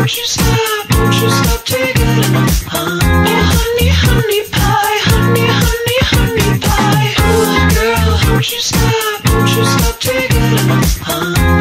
don't you stop, don't you stop till you get enough, huh? Oh honey, honey pie, honey, honey, honey pie. Ooh girl, don't you stop till you get enough, huh?